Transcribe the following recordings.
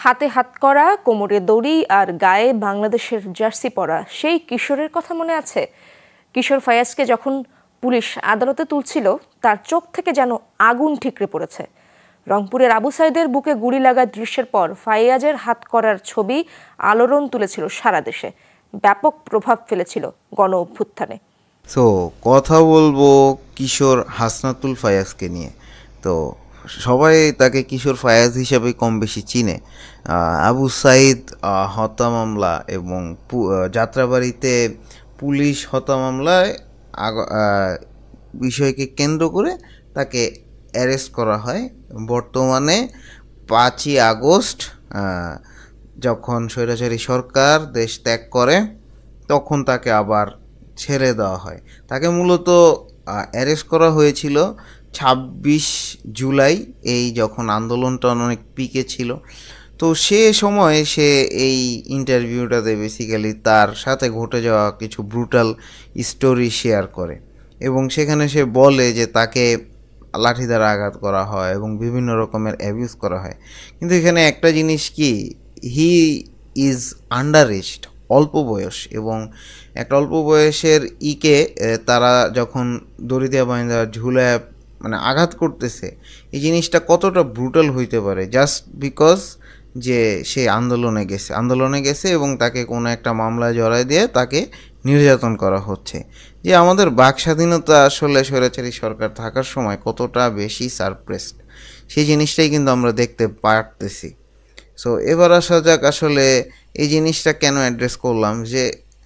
হাতে হাতকড়া, কোমরে দড়ি আর গায়ে বাংলাদেশের জার্সি পরা সেই কিশোরের কথা মনে আছে? কিশোর ফায়াজকে যখন পুলিশ আদালতে তুলছিল তার চোখ থেকে যেন আগুন ঠিকরে পড়েছে। রংপুরের আবু সাইদের বুকে গুলি লাগা দৃশ্যের পর ফায়াজের হাতকড়ার ছবি আলোড়ন তুলেছিল সারা দেশে, ব্যাপক প্রভাব ফেলেছিল গণ অভ্যুত্থানে। কথা বলবো কিশোর হাসনাতুল ফায়াজকে নিয়ে। তো সবাই তাকে কিশোর ফায়াজ হিসাবে কম বেশি চিনে। আবু সাইদ হত্যা মামলা এবং যাত্রাবাড়িতে পুলিশ হত্যা মামলায় বিষয়কে কেন্দ্র করে তাকে অ্যারেস্ট করা হয়। বর্তমানে 5ই আগস্ট যখন স্বৈরাচারী সরকার দেশ ত্যাগ করে তখন তাকে আবার ছেড়ে দেওয়া হয়। তাকে মূলত অ্যারেস্ট করা হয়েছিল 26 জুলাই, এই যখন আন্দোলনটা অনেক পিকে ছিল। তো সে সময় সে এই ইন্টারভিউটাতে বেসিক্যালি তার সাথে ঘটে যাওয়া কিছু ব্রুটাল স্টোরি শেয়ার করে এবং সেখানে সে বলে যে তাকে লাঠি দ্বারা আঘাত করা হয় এবং বিভিন্ন রকমের অ্যাবিউজ করা হয়। কিন্তু এখানে একটা জিনিস কি, হি ইজ আন্ডার এজড, অল্প বয়স, এবং একটা অল্প বয়সের তারা যখন দড়ি দিয়ে বাইন্ধা ঝুলায় মানে আঘাত করতেছে, এই জিনিসটা কতটা ব্রুটাল হইতে পারে জাস্ট বিকজ যে সে আন্দোলনে গেছে এবং তাকে কোনো একটা মামলায় জড়ায় দিয়ে তাকে নির্যাতন করা হচ্ছে। যে আমাদের বাক স্বাধীনতা আসলে স্বৈরাচারী সরকার থাকার সময় কতটা বেশি সারপ্রেসড, সেই জিনিসটাই কিন্তু আমরা দেখতে পারতেছি। সো এবার আসা যাক আসলে এই জিনিসটা কেন অ্যাড্রেস করলাম, যে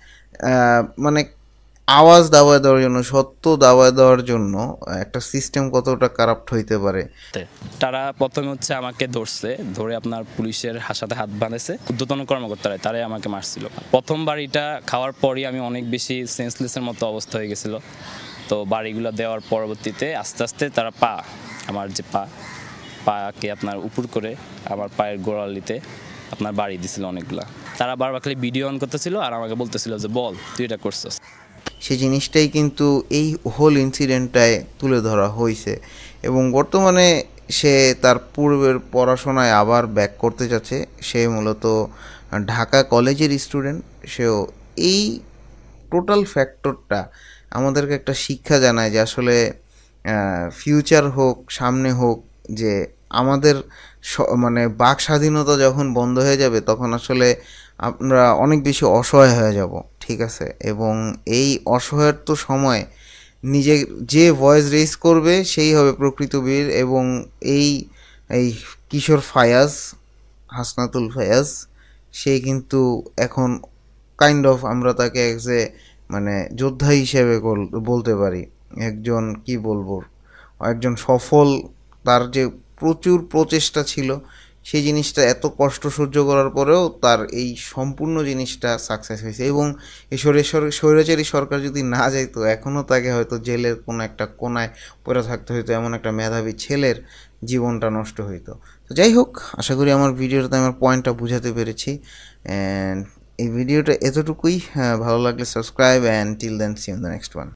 মানে আওয়াজ দাবায় দেওয়ার জন্য, সত্য দাবায় দেওয়ার জন্য একটা সিস্টেম কতটা কারাপ্ট হইতে পারে। তারা প্রথমে আমাকে ধরে আপনার পুলিশের সাথে হাত বাঁধেছে, ঊর্ধ্বতন কর্মকর্তারা, তারাই আমাকে মারছিল। প্রথম বাড়িটা খাওয়ার পরই আমি অনেক বেশি সেন্সলেসের মতো অবস্থা হয়ে গেছিলো। তো বাড়িগুলো দেওয়ার পরবর্তীতে আস্তে আস্তে তারা আমার যে পাকে আপনার উপর করে আমার পায়ের গোড়ালিতে আপনার বাড়ি দিছিল অনেকগুলা। তারা বারবার খালি ভিডিও অন করতেছিল আর আমাকে বলতেছিল যে বল তুই এটা করছিস। সেই জিনিসটাই কিন্তু এই হোল ইনসিডেন্টটায় তুলে ধরা হয়েছে এবং বর্তমানে সে তার পূর্বের পড়াশোনায় আবার ব্যাক করতে যাচ্ছে। সে মূলত ঢাকা কলেজের স্টুডেন্ট। সেও এই টোটাল ফ্যাক্টরটা আমাদেরকে একটা শিক্ষা জানায় যে আসলে ফিউচার হোক, সামনে হোক, যে আমাদের মানে বাক স্বাধীনতা যখন বন্ধ হয়ে যাবে তখন আসলে আমরা অনেক বেশি অসহায় হয়ে যাব, ঠিক আছে? এবং এই অসহায়ের তো সময় নিজে যে ভয়েস রেজ করবে সেই হবে প্রকৃত বীর। এবং এই কিশোর ফায়াজ, হাসনাতুল ফায়াজ, সে কিন্তু এখন কাইন্ড অফ আমরা তাকে মানে যোদ্ধা হিসেবে বলতে পারি। একজন কি বলবো, একজন সফল, তার যে প্রচুর প্রচেষ্টা ছিল সেই জিনিসটা এত কষ্ট সহ্য করার পরেও তার এই সম্পূর্ণ জিনিসটা সাকসেস হয়েছে। এবং এই স্বৈরাচারী সরকার যদি না যাইতো এখনও তাকে হয়তো জেলের কোনো একটা কোনায় পড়ে থাকতে হইতো, এমন একটা মেধাবী ছেলের জীবনটা নষ্ট হইতো। তো যাই হোক, আশা করি আমার ভিডিওটাতে আমার পয়েন্টটা বুঝাতে পেরেছি। অ্যান্ড এই ভিডিওটা এতটুকুই। ভালো লাগলে subscribe, and till then see in the next one.